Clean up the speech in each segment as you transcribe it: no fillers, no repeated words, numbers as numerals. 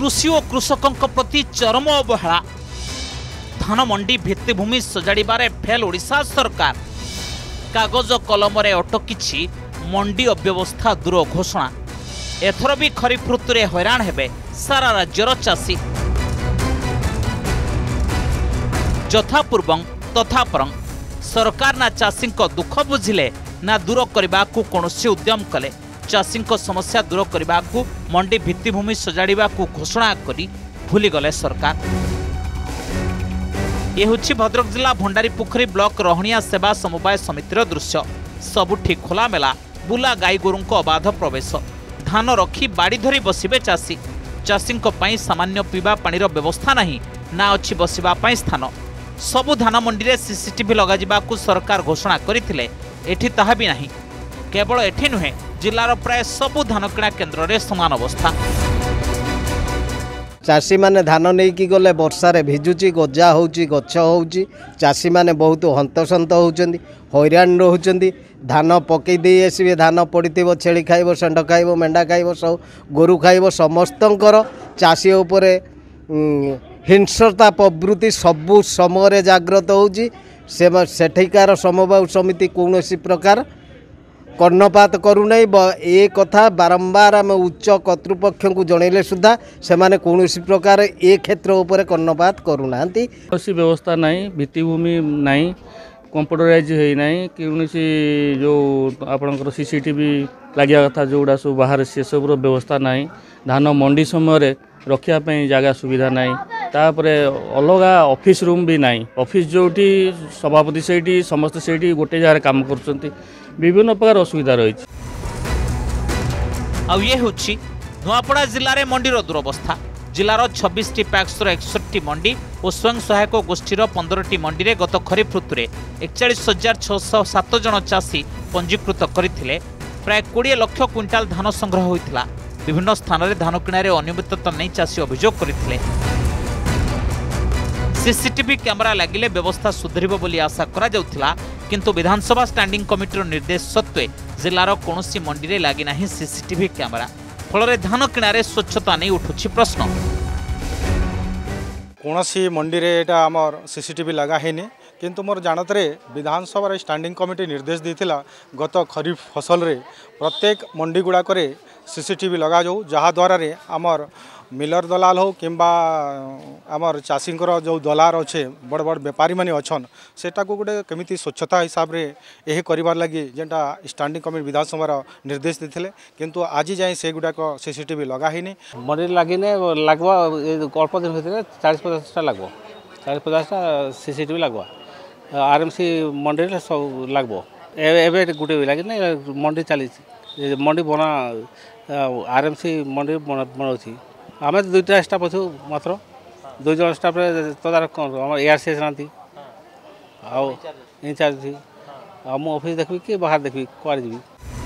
कृषि और कृषकों प्रति चरम अवहेला। धान मंडी भित्तिभूमि सजाड़े फेल ओडिशा सरकार। कागज कलम अटकी मंडी अव्यवस्था दूर घोषणा। एथर भी खरीफ ऋतु में हैरान हेबे सारा राज्यर चाषी। यथापूर्वं तथा परं सरकार ना चाषी दुख बुझिले ना दूर करने को कौनसी उद्यम कले। चाषी समस्या दूर करने को मंडी भित्तिभूमि सजाड़ा को घोषणा करी भूलीगले सरकार। ये हूँ भद्रक जिला भंडारीपोखरी ब्लॉक रहणिया सेवा समवाय समितिर दृश्य। सबुठी खोलामेला बुला गाई गोरू अबाध प्रवेश। धान रखी बाड़ी धरी बसिबे चाषी। चाषी सामान्य पीवा पानी व्यवस्था नहीं ना अच्छी बसवाई स्थान। सबु धान मंडी में सीसीटीवी लगाजिबाकु सरकार घोषणा करथिले। एठी ताहा भी नहीं। केवल एठी नुहे जिलार प्राय सबु धान किणा केन्द्र में समान अवस्था। चाषी माने धान नहीं कि गले वर्षारे भिजुची गजा होउची गछ होउची। चाषी माने बहुत हंतसंत होउचंदी हैरान रहउचंदी। धान पकई दे आसबे धान पड़िथिबो छेली खाइबो षंड खाइबो मेंढा खाइबो सब गोरु खाइबो। समस्तंकर चाषी उपरे हिंसता प्रवृत्ति सबु समय जाग्रत होउची। सेठिकार समवाय समिति कौन प्रकार कर्णपात करूना। ए कथा बारंबार आम उच्च कर्तृपक्ष को जनइले सुधा से कौन प्रकार ए क्षेत्र उपर कर्णपात करूना। व्यवस्था नहीं भित्तिभूमि नहीं कंप्यूटराइज है कौन जो आपणकर सीसीटीवी लगे कथा जोड़ा सब बाहर से सब व्यवस्था नहीं। धान मंडी समय रखापी जगह सुविधा नहीं। तापर अलग ऑफिस रूम भी नहीं। ऑफिस जो सभापति से समस्त से गोटे जगह काम कर विभिन्न प्रकार असुविधा रही। ये हूँ नुआपड़ा जिले में मंडीर दुरवस्था। जिलार 26टी पैक्सर 61टी मंडी और स्वयं सहायक गोष्ठीर 15टी मंडी में गत खरीफ ऋतु में 41,607 जन चाषी पंजीकृत करथिले। प्राय 20 लाख क्विंटाल धान संग्रह होइथिला। विभिन्न स्थान में धान किणारे अनियमितता नहीं चाषी अभियोग करथिले। सीसीटीवी कैमेरा लगिले व्यवस्था सुधरिब बोली आशा करा जाउथिला, किंतु विधानसभा स्टैंडिंग कमिटीर निर्देश सत्वे जिलार कौनसी मंडी में लगी नहीं सीसीटीवी कैमेरा। फल धान किणारे स्वच्छता नहीं उठुछि प्रश्न। कौनसी मंडी रे एटा आमर सीसीटीवी लगा है नहीं, किंतु मोर जानतरे विधानसभा स्टैंडिंग कमिटी निर्देश देथिला गत खरीफ फसल रे प्रत्येक मंडी गुड़ाक सीसीटीवी लगा जाऊ, जहाँद्वारा आमर मिलर दलाल हो किंबा आमर चाषींकर जो दलार अच्छे बड़ बड़ बेपारी माने अच्छन सेटा को गोटे केमिति स्वच्छता हिसाब रे यह करिवार लगी जेंटा स्टैंडिंग कमिटी विधानसभा निर्देश देथिले, किंतु आज जाए से गुड़ाक सीसीटीवी लगा ही नहीं। मंडी लगिने लगवा अल्प दिन भर 40-50टा लगवा 40-50टा सीसीटीवी लगवा आरएमसी मंडी सब लगवा। एवं गोटे लगे मंडी चली मंडी बना आरएमसी मंडी बनाऊँ। आम 2टा स्टाफ अच्छु मात्र 2 जन स्टाफ तदारख एआरसीएस नाती इंचार्ज थी मु ऑफिस देखबी कि बाहर देखबी कुआर जीवी।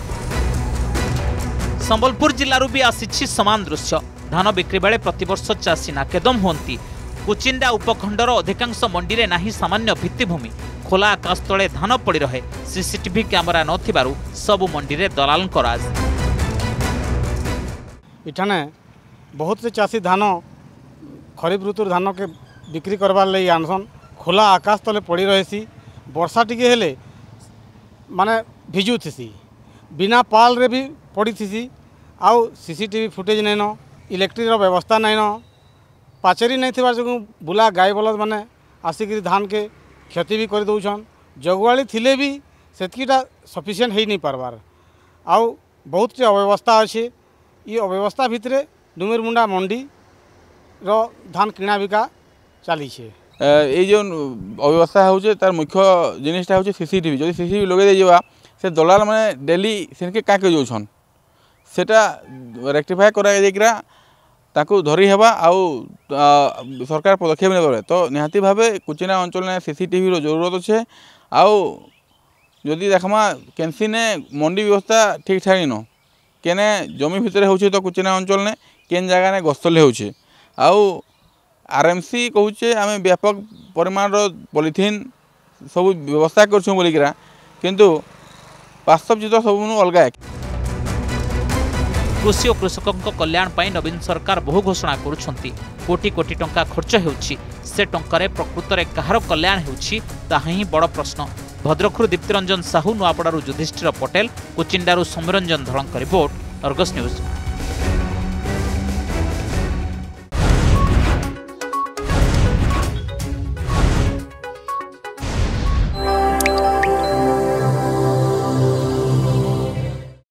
संबलपुर जिलूर भी आसी समान दृश्य। धान बिक्री बेले प्रतिवर्ष चाषी नाकेदम होती। कुचिंडा उपखंडर अधिकांश मंडी में नहीं सामान्य भित्तिभूमि। खोला आकाश तले धान पड़ी रहे। सीसीटीवी कैमेरा नथिबारु सबु मंडी में दलाल राज। इठाने बहुत से चाषी धान खरीफ ऋतु धान के बिक्री करवार लगी आनसन। खोला आकाश तले पड़ी रही। वर्षा टिके हेले माने भिजुथी बिना पाल रे भी पड़ी थी। आउ सीसीटीवी फुटेज नहीं न इलेक्ट्रिक व्यवस्था नहीं न पाचेरी नहीं थी जो बुला गाई बलद मैंने आसिक धान के क्षति भी कर दौन। जगुआली थिले भी सेतकीटा सफिशिएंट हो नहीं पार्बार। आउ बहुत से अव्यवस्था अच्छे। ये अव्यवस्था भितर डुमेर मुंडा मंडी रो धान किणा बिका चली। ये जो अव्यवस्था हो तार मुख्य जिनटा हूँ सीसीटीवी। जो सीसीटीवी लगे दीजिए से दलाल मैंने डेली से क्या जाऊन सेटा रेक्टिफाए करा धरी हेबा आउ सरकार पदक्षेप ने तो निहाती भाव कुचिना अंचल में सीसीटीवी जरूरत अच्छे। आउ जदि देखमा केनसी ने मंडी व्यवस्था ठीक ठाक न केने जमी भितर हो तो कुचिना अंचल ने केन जगह ने गस्तले होचे। आउ आरएमसी कहूचे आम व्यापक परिमाण पॉलिथीन सब व्यवस्था करछुं बोलिकरा, किंतु वास्तव चित्र सब अलग। कृषि और कृषकों कल्याण पर नवीन सरकार बहु घोषणा करुछंती। कोटी कोटी टंका खर्च हेउछि, से टंकारे प्रकृतरे कहार कल्याण हेउछि ताहा ही बड़ प्रश्न। भद्रकरू दीप्तिरंजन साहू, नुआपड़ारू युधिष्ठिर पटेल, कुचिंडारू सौम्यरंजन धड़ंक रिपोर्ट, अर्गस न्यूज।